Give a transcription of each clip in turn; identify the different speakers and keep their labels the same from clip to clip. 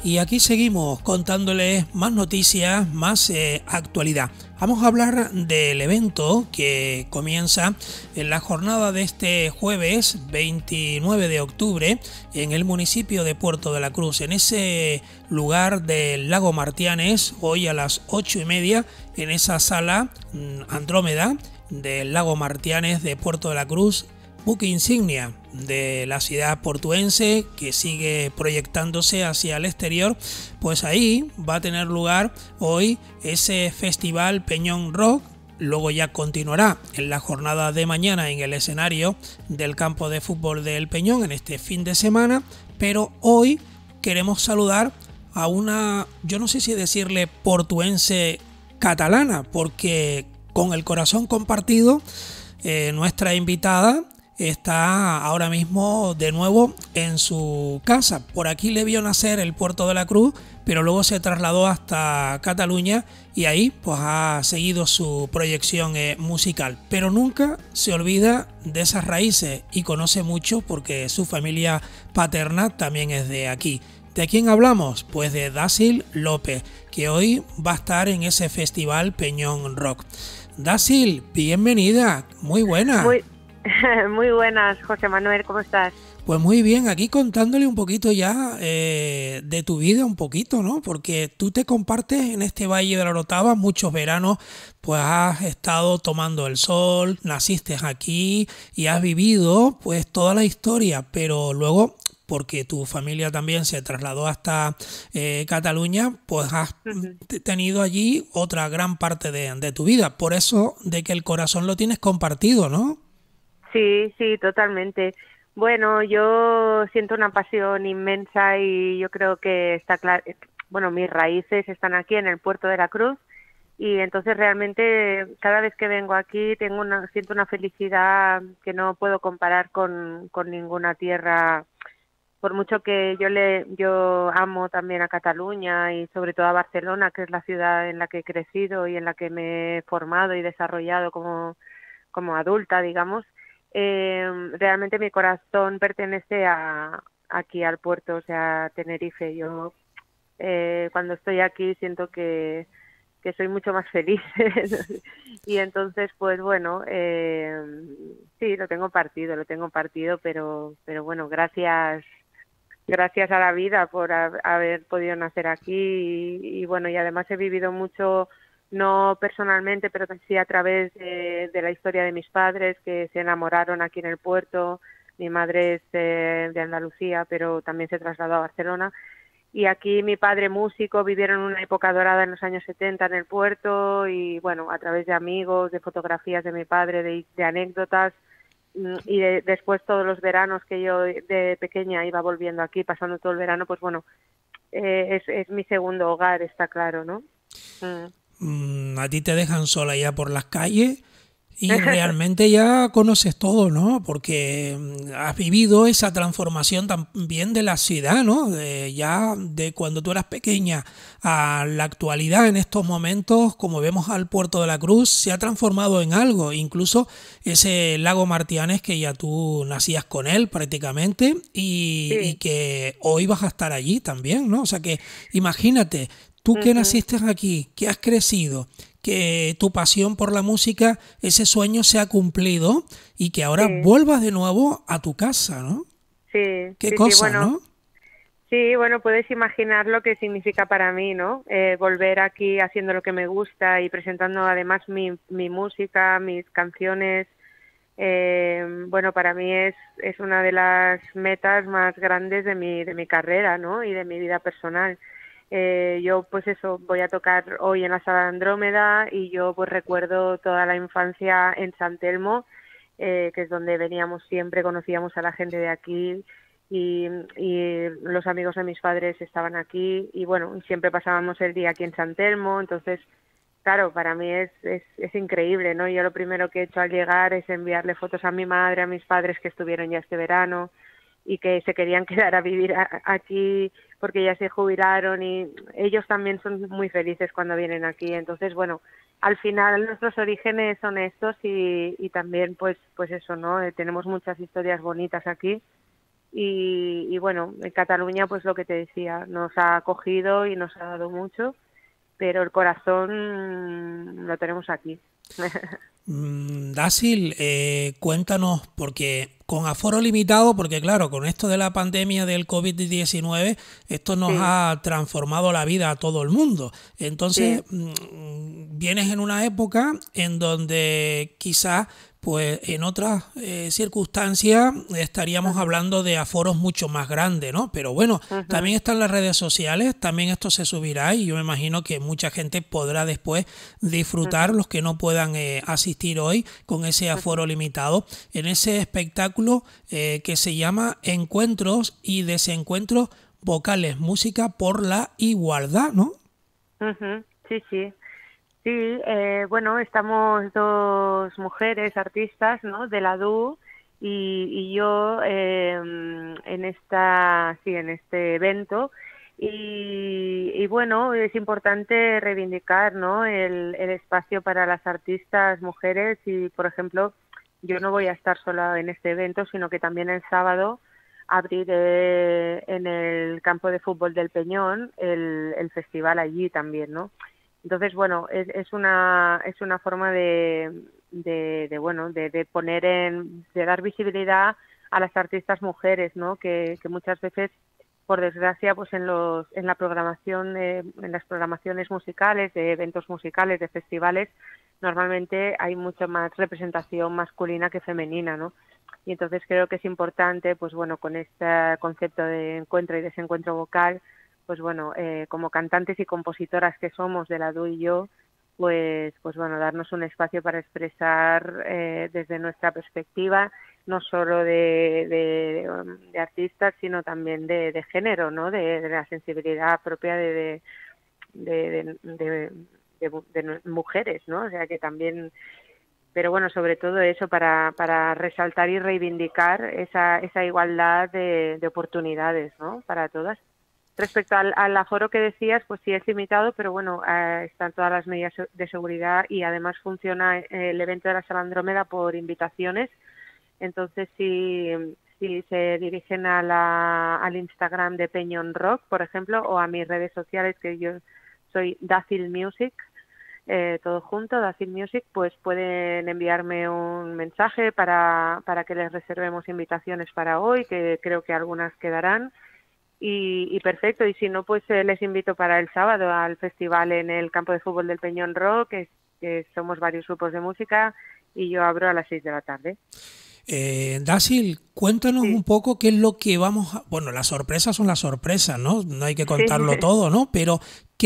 Speaker 1: Y aquí seguimos contándoles más noticias, más actualidad. Vamos a hablar del evento que comienza en la jornada de este jueves 29 de octubre en el municipio de Puerto de la Cruz, en ese lugar del lago Martianes, hoy a las 8:30, en esa sala Andrómeda del lago Martianes de Puerto de la Cruz, buque insignia de la ciudad portuense que sigue proyectándose hacia el exterior. Pues ahí va a tener lugar hoy ese festival Peñón Rock. Luego ya continuará en la jornada de mañana en el escenario del campo de fútbol del Peñón en este fin de semana, pero hoy queremos saludar a una, yo no sé si decirle portuense catalana, porque con el corazón compartido nuestra invitada está ahora mismo de nuevo en su casa. Por aquí le vio nacer el Puerto de la Cruz, pero luego se trasladó hasta Cataluña y ahí pues ha seguido su proyección musical. Pero nunca se olvida de esas raíces y conoce mucho porque su familia paterna también es de aquí. ¿De quién hablamos? Pues de Dácil López, que hoy va a estar en ese festival Peñón Rock. Dácil, bienvenida, muy buena.
Speaker 2: Muy buenas, José Manuel, ¿cómo estás?
Speaker 1: Pues muy bien, aquí contándole un poquito ya de tu vida, un poquito, ¿no? Porque tú te compartes en este Valle de la Orotava muchos veranos, pues has estado tomando el sol, naciste aquí y has vivido pues toda la historia, pero luego, porque tu familia también se trasladó hasta Cataluña, pues has tenido allí otra gran parte de tu vida. Por eso de que el corazón lo tienes compartido, ¿no?
Speaker 2: Sí, sí, totalmente. Bueno, yo siento una pasión inmensa y yo creo que está claro, bueno, mis raíces están aquí en el Puerto de la Cruz y entonces realmente cada vez que vengo aquí siento una felicidad que no puedo comparar con ninguna tierra, por mucho que yo amo también a Cataluña y sobre todo a Barcelona, que es la ciudad en la que he crecido y en la que me he formado y desarrollado como adulta, digamos. Realmente mi corazón pertenece aquí al puerto, o sea, a Tenerife. Yo cuando estoy aquí siento que soy mucho más feliz y entonces pues bueno, sí, lo tengo partido, pero bueno, gracias a la vida por haber podido nacer aquí y bueno, y además he vivido mucho, no personalmente, pero sí a través de la historia de mis padres que se enamoraron aquí en el puerto. Mi madre es de Andalucía, pero también se trasladó a Barcelona. Y aquí mi padre músico, vivieron una época dorada en los años 70 en el puerto y bueno, a través de amigos, de fotografías de mi padre, de anécdotas y después todos los veranos que yo de pequeña iba volviendo aquí, pasando todo el verano, pues bueno, es mi segundo hogar, está claro, ¿no?
Speaker 1: A ti te dejan sola ya por las calles y realmente ya conoces todo, ¿no? Porque has vivido esa transformación también de la ciudad, ¿no? Ya de cuando tú eras pequeña a la actualidad, en estos momentos, como vemos al Puerto de la Cruz, se ha transformado en algo. Incluso ese lago Martianes, que ya tú nacías con él prácticamente y que hoy vas a estar allí también, ¿no? O sea que imagínate, tú que naciste aquí, que has crecido, que tu pasión por la música, ese sueño se ha cumplido y que ahora vuelvas de nuevo a tu casa, ¿no?
Speaker 2: Sí,
Speaker 1: Qué
Speaker 2: sí, sí,
Speaker 1: cosa,
Speaker 2: bueno,
Speaker 1: ¿no?
Speaker 2: sí, bueno, puedes imaginar lo que significa para mí, ¿no? Volver aquí haciendo lo que me gusta y presentando además mi música, mis canciones. Bueno, para mí es una de las metas más grandes de mi carrera, ¿no? Y de mi vida personal. Yo pues eso, voy a tocar hoy en la Sala Andrómeda y yo pues recuerdo toda la infancia en San Telmo, que es donde veníamos siempre, conocíamos a la gente de aquí y los amigos de mis padres estaban aquí y bueno, siempre pasábamos el día aquí en San Telmo, entonces claro, para mí es increíble, ¿no? Yo lo primero que he hecho al llegar es enviarle fotos a mi madre, a mis padres que estuvieron ya este verano y que se querían quedar a vivir aquí porque ya se jubilaron y ellos también son muy felices cuando vienen aquí. Entonces, bueno, al final nuestros orígenes son estos y también pues eso, ¿no? Tenemos muchas historias bonitas aquí y bueno, en Cataluña pues lo que te decía, nos ha acogido y nos ha dado mucho, pero el corazón lo tenemos aquí.
Speaker 1: Dácil, cuéntanos, porque con aforo limitado, porque claro, con esto de la pandemia del COVID-19, esto nos
Speaker 2: Sí,
Speaker 1: ha transformado la vida a todo el mundo. Entonces,
Speaker 2: sí,
Speaker 1: vienes en una época en donde quizás, pues en otras circunstancias estaríamos
Speaker 2: ujú,
Speaker 1: hablando de aforos mucho más grandes, ¿no? Pero bueno,
Speaker 2: ujú,
Speaker 1: también están las redes sociales, también esto se subirá y yo me imagino que mucha gente podrá después disfrutar,
Speaker 2: ujú,
Speaker 1: los que no puedan asistir hoy con ese
Speaker 2: ujú.
Speaker 1: aforo limitado, en ese espectáculo que se llama Encuentros y Desencuentros Vocales, Música por la Igualdad, ¿no?
Speaker 2: Ujú, sí, sí. Sí, bueno, estamos dos mujeres artistas, ¿no? De la DU y yo en este evento y bueno, es importante reivindicar, ¿no? El espacio para las artistas mujeres y, por ejemplo, yo no voy a estar sola en este evento, sino que también el sábado abriré en el campo de fútbol del Peñón el festival allí también, ¿no? Entonces, bueno, es una forma bueno, de poner de dar visibilidad a las artistas mujeres, ¿no? Que muchas veces, por desgracia, pues en la programación, en las programaciones musicales, de eventos musicales, de festivales, normalmente hay mucha más representación masculina que femenina, ¿no? Y entonces creo que es importante, pues bueno, con este concepto de encuentro y desencuentro vocal, pues bueno, como cantantes y compositoras que somos de la DU y yo, pues bueno, darnos un espacio para expresar desde nuestra perspectiva, no solo de artistas, sino también de género, ¿no? De la sensibilidad propia de, de, de mujeres, ¿no? O sea que también, pero bueno, sobre todo eso para resaltar y reivindicar esa igualdad de oportunidades, ¿no? Para todas. Respecto al aforo que decías, pues sí es limitado, pero bueno, están todas las medidas de seguridad y además funciona el evento de la Sala Andrómeda por invitaciones. Entonces, si se dirigen al Instagram de Peñón Rock, por ejemplo, o a mis redes sociales, que yo soy Dacil Music, todo junto, Dacil Music, pues pueden enviarme un mensaje para que les reservemos invitaciones para hoy, que creo que algunas quedarán y perfecto, y si no, pues les invito para el sábado al festival en el campo de fútbol del Peñón Rock, que somos varios grupos de música y yo abro a las 6 de la tarde.
Speaker 1: Dácil, cuéntanos un
Speaker 2: Sí,
Speaker 1: poco qué es lo que vamos a... Bueno, las sorpresas son las sorpresas, ¿no? No hay que
Speaker 2: sí,
Speaker 1: contarlo todo, ¿no? Pero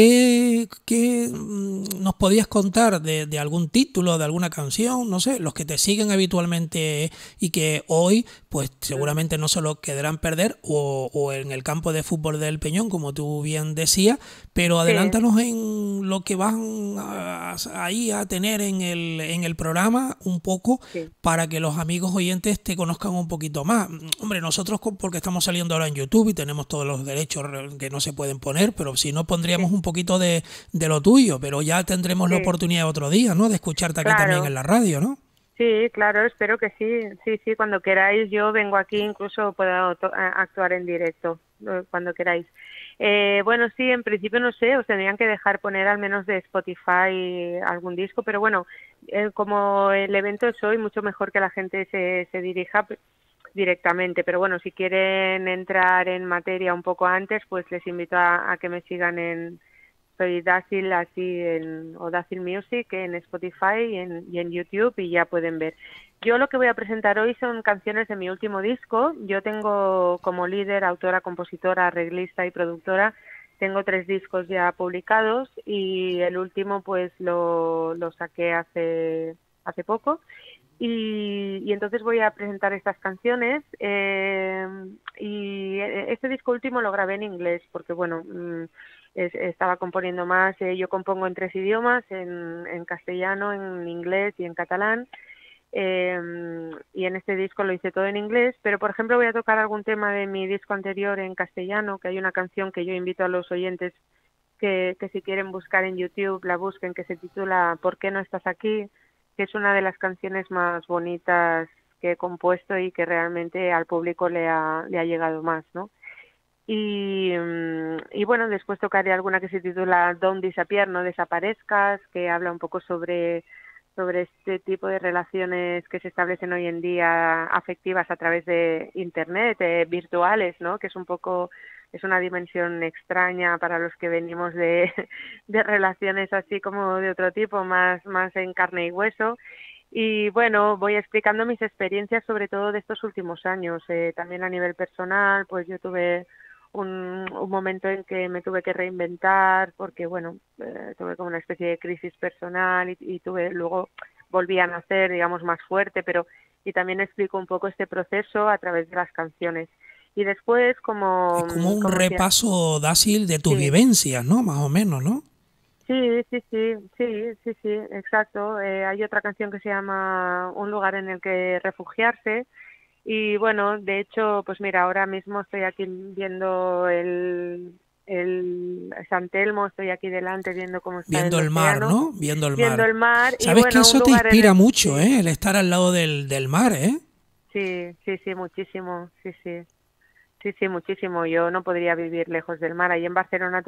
Speaker 1: ¿qué nos podías contar de algún título, de alguna canción? No sé, los que te siguen habitualmente y que hoy, pues seguramente no se lo quedarán perder o en el campo de fútbol del Peñón, como tú bien decías, pero
Speaker 2: sí,
Speaker 1: adelántanos en lo que van ahí a tener en el programa un poco
Speaker 2: sí,
Speaker 1: para que los amigos oyentes te conozcan un poquito más. Hombre, nosotros porque estamos saliendo ahora en YouTube y tenemos todos los derechos que no se pueden poner, pero si no pondríamos
Speaker 2: sí,
Speaker 1: un poquito de lo tuyo, pero ya tendremos la
Speaker 2: sí,
Speaker 1: oportunidad otro día, ¿no? De escucharte aquí también en
Speaker 2: claro.
Speaker 1: la radio, ¿no?
Speaker 2: Sí, claro, espero que sí. Sí, sí, cuando queráis yo vengo aquí, incluso puedo actuar en directo, cuando queráis. Bueno, sí, en principio no sé, os tendrían que dejar poner al menos de Spotify algún disco, pero bueno, como el evento es hoy, mucho mejor que la gente se dirija directamente. Pero bueno, si quieren entrar en materia un poco antes, pues les invito a que me sigan soy Dacil así o Dacil Music en Spotify y en YouTube y ya pueden ver. Yo lo que voy a presentar hoy son canciones de mi último disco. Yo tengo como líder, autora, compositora, arreglista y productora, tengo 3 discos ya publicados y el último pues lo saqué hace poco. Y entonces voy a presentar estas canciones y este disco último lo grabé en inglés porque bueno, estaba componiendo más, yo compongo en 3 idiomas, en castellano, en inglés y en catalán, y en este disco lo hice todo en inglés, pero por ejemplo voy a tocar algún tema de mi disco anterior en castellano, que hay una canción que yo invito a los oyentes que si quieren buscar en YouTube la busquen, que se titula ¿Por qué no estás aquí?, que es una de las canciones más bonitas que he compuesto y que realmente al público le ha llegado más, ¿no? Y bueno, después tocaré alguna que se titula Don't Disappear, no desaparezcas, que habla un poco sobre este tipo de relaciones que se establecen hoy en día afectivas a través de internet, virtuales, ¿no? Que es un poco, es una dimensión extraña para los que venimos de, de relaciones así como de otro tipo, más en carne y hueso. Y bueno, voy explicando mis experiencias sobre todo de estos últimos años, también a nivel personal, pues yo tuve un momento en que me tuve que reinventar porque, bueno, tuve como una especie de crisis personal y tuve, luego volví a nacer, digamos, más fuerte, pero y también explico un poco este proceso a través de las canciones. Y después,
Speaker 1: Es como un
Speaker 2: como decía,
Speaker 1: repaso, Dasil, de tus
Speaker 2: sí,
Speaker 1: vivencias, ¿no? Más o menos, ¿no?
Speaker 2: sí, exacto. Hay otra canción que se llama Un lugar en el que refugiarse. Y bueno, de hecho, pues mira, ahora mismo estoy aquí viendo el San Telmo, estoy aquí delante viendo cómo está el
Speaker 1: Viendo el mar,
Speaker 2: océano,
Speaker 1: ¿no? Viendo el
Speaker 2: viendo
Speaker 1: mar.
Speaker 2: el mar y
Speaker 1: Sabes que
Speaker 2: bueno, un
Speaker 1: eso te
Speaker 2: lugar en
Speaker 1: inspira
Speaker 2: el...
Speaker 1: mucho,
Speaker 2: Sí,
Speaker 1: ¿eh? El estar al lado del mar, ¿eh?
Speaker 2: sí, muchísimo, sí, muchísimo. Yo no podría vivir lejos del mar. Ahí en Barcelona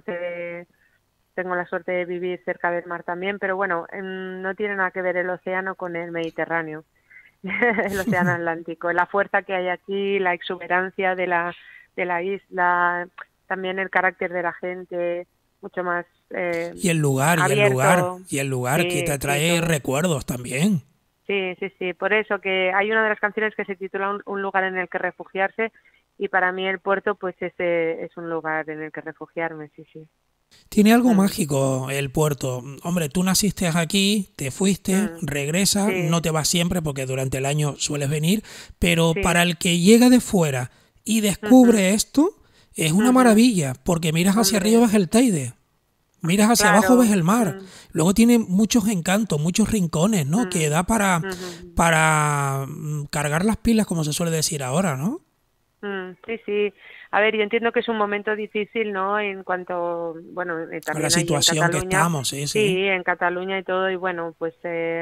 Speaker 2: tengo la suerte de vivir cerca del mar también, pero bueno, no tiene nada que ver el océano con el Mediterráneo. El océano Atlántico, la fuerza que hay aquí, la exuberancia de la isla, también el carácter de la gente, mucho más
Speaker 1: Y el lugar, y el lugar,
Speaker 2: abierto,
Speaker 1: y el lugar que te trae
Speaker 2: todo.
Speaker 1: recuerdos también.
Speaker 2: Sí, por eso que hay una de las canciones que se titula Un lugar en el que refugiarse y para mí el puerto pues ese es un lugar en el que refugiarme, sí.
Speaker 1: Tiene algo
Speaker 2: Mm,
Speaker 1: mágico el puerto. Hombre, tú naciste aquí, te fuiste,
Speaker 2: mm,
Speaker 1: regresas, no
Speaker 2: sí,
Speaker 1: te vas siempre porque durante el año sueles venir, pero para
Speaker 2: sí,
Speaker 1: el que llega de fuera y
Speaker 2: ujú,
Speaker 1: descubre esto, es una
Speaker 2: ujú,
Speaker 1: maravilla, porque miras hacia arriba
Speaker 2: hombre,
Speaker 1: ves el Teide, miras hacia abajo ves
Speaker 2: claro,
Speaker 1: el mar. Luego tiene muchos encantos, muchos rincones, ¿no? Que
Speaker 2: mm,
Speaker 1: da
Speaker 2: ujú.
Speaker 1: para cargar las pilas, como se suele decir ahora, ¿no?
Speaker 2: Sí. A ver, yo entiendo que es un momento difícil, ¿no? En cuanto, bueno,
Speaker 1: A la
Speaker 2: también ahí en
Speaker 1: situación que
Speaker 2: Cataluña,
Speaker 1: estamos, sí,
Speaker 2: sí,
Speaker 1: sí.
Speaker 2: en Cataluña y todo, y bueno, pues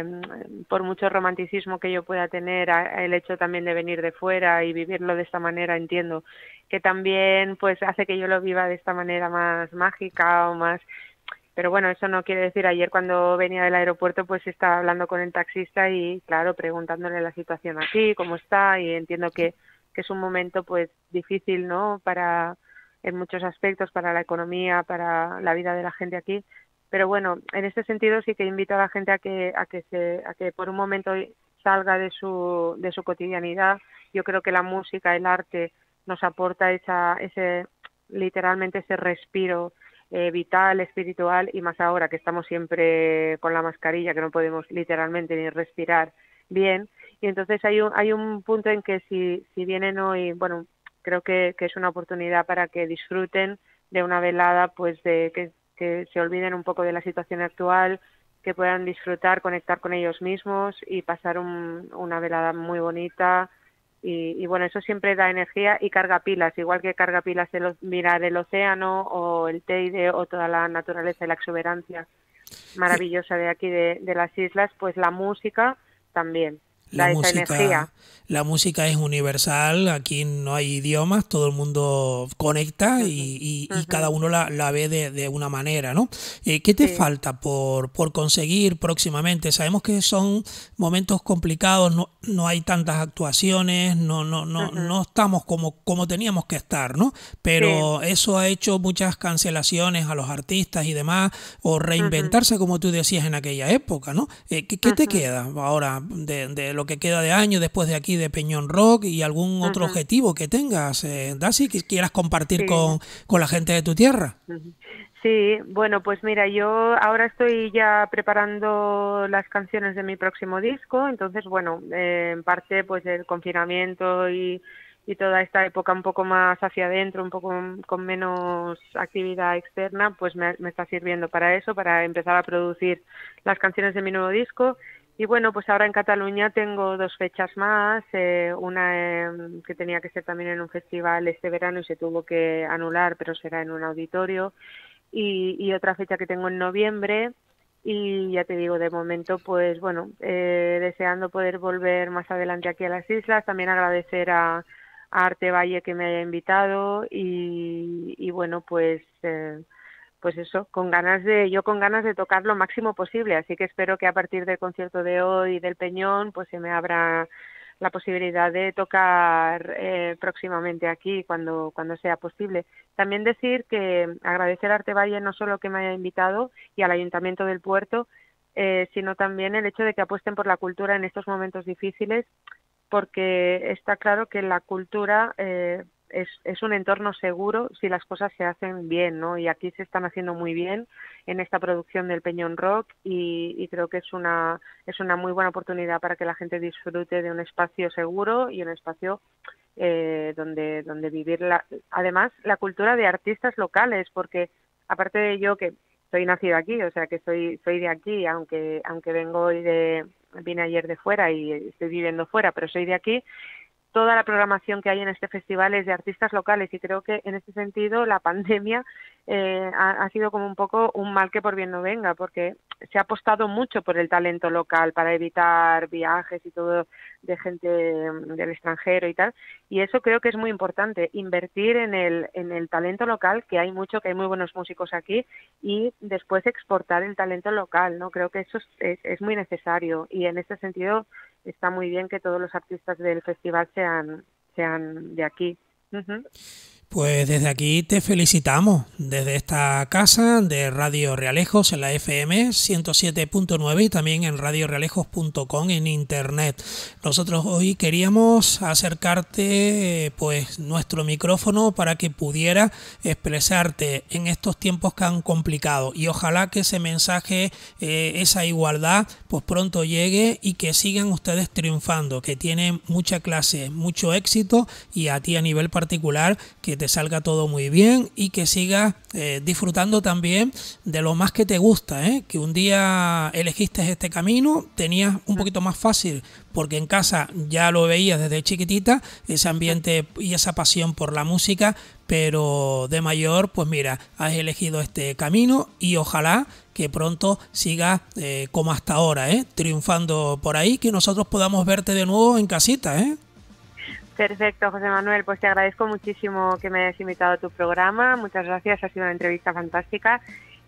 Speaker 2: por mucho romanticismo que yo pueda tener, el hecho también de venir de fuera y vivirlo de esta manera, entiendo que también pues hace que yo lo viva de esta manera más mágica o más, pero bueno, eso no quiere decir, ayer cuando venía del aeropuerto pues estaba hablando con el taxista y claro, preguntándole la situación aquí, cómo está y entiendo que es un momento pues difícil, ¿no? Para en muchos aspectos, para la economía, para la vida de la gente aquí. Pero bueno, en este sentido sí que invito a la gente a que por un momento salga de su cotidianidad. Yo creo que la música, el arte nos aporta ese literalmente ese respiro vital, espiritual y más ahora que estamos siempre con la mascarilla, que no podemos literalmente ni respirar bien. Y entonces hay un punto en que si vienen hoy, bueno, creo que es una oportunidad para que disfruten de una velada, pues de que se olviden un poco de la situación actual, que puedan disfrutar, conectar con ellos mismos y pasar una velada muy bonita. Y bueno, eso siempre da energía y carga pilas, igual que carga pilas mirar el océano o el Teide o toda la naturaleza y la exuberancia maravillosa de aquí de las islas, pues la música también
Speaker 1: La
Speaker 2: da esa energía.
Speaker 1: música, la música es universal, aquí no hay idiomas, todo el mundo conecta
Speaker 2: Ujú,
Speaker 1: y cada
Speaker 2: ujú,
Speaker 1: uno la ve de una manera, ¿no? ¿Qué te
Speaker 2: sí,
Speaker 1: falta por conseguir próximamente? Sabemos que son momentos complicados, no hay tantas actuaciones,
Speaker 2: ujú,
Speaker 1: no estamos como teníamos que estar, ¿no?
Speaker 2: sí,
Speaker 1: Pero eso ha hecho muchas cancelaciones a los artistas y demás, o
Speaker 2: ujú,
Speaker 1: reinventarse como tú decías en aquella época, ¿no? ¿Qué te
Speaker 2: ujú,
Speaker 1: queda ahora de lo que queda de año después de aquí de Peñón Rock y algún otro
Speaker 2: ujú,
Speaker 1: objetivo que tengas, Dasi, que quieras compartir
Speaker 2: sí,
Speaker 1: con la gente de tu tierra?
Speaker 2: ujú. Sí, bueno, pues mira, yo ahora estoy ya preparando las canciones de mi próximo disco, entonces, bueno, en parte, pues el confinamiento y toda esta época un poco más hacia adentro, un poco con menos actividad externa, pues me está sirviendo para eso, para empezar a producir las canciones de mi nuevo disco. Y bueno, pues ahora en Cataluña tengo dos fechas más, una que tenía que ser también en un festival este verano y se tuvo que anular, pero será en un auditorio y otra fecha que tengo en noviembre y ya te digo, de momento, pues bueno, deseando poder volver más adelante aquí a las islas, también agradecer a Arte Valle que me haya invitado y bueno, pues eso, con ganas de tocar lo máximo posible, así que espero que a partir del concierto de hoy del Peñón, pues se me abra la posibilidad de tocar próximamente aquí cuando sea posible. También decir que agradecer a Arte Valle no solo que me haya invitado y al Ayuntamiento del Puerto, sino también el hecho de que apuesten por la cultura en estos momentos difíciles, porque está claro que la cultura es un entorno seguro si las cosas se hacen bien, ¿no? Y aquí se están haciendo muy bien en esta producción del Peñón Rock y creo que es una muy buena oportunidad para que la gente disfrute de un espacio seguro y un espacio donde vivir además la cultura de artistas locales, porque aparte de yo que soy nacida aquí, o sea que soy de aquí, aunque vine ayer de fuera y estoy viviendo fuera, pero soy de aquí. Toda la programación que hay en este festival es de artistas locales y creo que en este sentido la pandemia ha sido como un poco un mal que por bien no venga, porque se ha apostado mucho por el talento local para evitar viajes y todo de gente del extranjero y tal, y eso creo que es muy importante, invertir en el talento local, que hay muy buenos músicos aquí, y después exportar el talento local, ¿no? Creo que eso es muy necesario y en este sentido está muy bien que todos los artistas del festival sean de aquí. Uh-huh.
Speaker 1: Pues desde aquí te felicitamos, desde esta casa de Radio Realejos en la FM 107.9 y también en radiorealejos.com en internet. Nosotros hoy queríamos acercarte pues nuestro micrófono para que pudiera expresarte en estos tiempos tan complicados y ojalá que ese mensaje, esa igualdad, pues pronto llegue y que sigan ustedes triunfando, que tienen mucha clase, mucho éxito y a ti a nivel particular que te salga todo muy bien y que sigas disfrutando también de lo más que te gusta, que un día elegiste este camino, tenías un poquito más fácil porque en casa ya lo veías desde chiquitita, ese ambiente y esa pasión por la música, pero de mayor, pues mira, has elegido este camino y ojalá que pronto sigas como hasta ahora, triunfando por ahí, que nosotros podamos verte de nuevo en casita,
Speaker 2: Perfecto, José Manuel, pues te agradezco muchísimo que me hayas invitado a tu programa, muchas gracias, ha sido una entrevista fantástica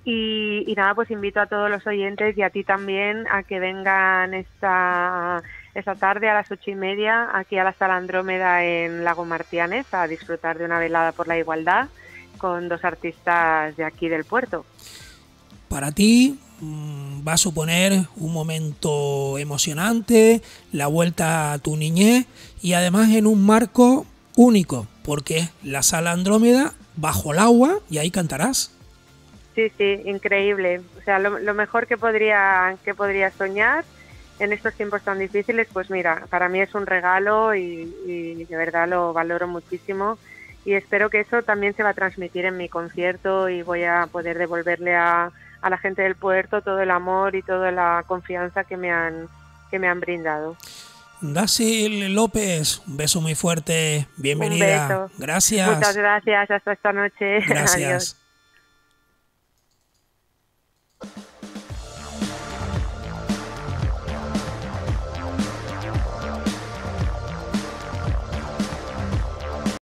Speaker 2: y nada, pues invito a todos los oyentes y a ti también a que vengan esta tarde a las 8:30 aquí a la Sala Andrómeda en Lago Martianes a disfrutar de una velada por la igualdad con dos artistas de aquí del puerto.
Speaker 1: Para ti va a suponer un momento emocionante, la vuelta a tu niñez y además en un marco único, porque es la Sala Andrómeda bajo el agua y ahí cantarás.
Speaker 2: Sí, increíble. O sea, lo mejor que podría soñar en estos tiempos tan difíciles, pues mira, para mí es un regalo y de verdad lo valoro muchísimo y espero que eso también se va a transmitir en mi concierto y voy a poder devolverle a la gente del puerto todo el amor y toda la confianza que me han brindado.
Speaker 1: Dacy López, un beso muy fuerte, bienvenida.
Speaker 2: Un beso.
Speaker 1: Gracias.
Speaker 2: Muchas gracias, hasta esta noche.
Speaker 1: Gracias.
Speaker 2: Adiós.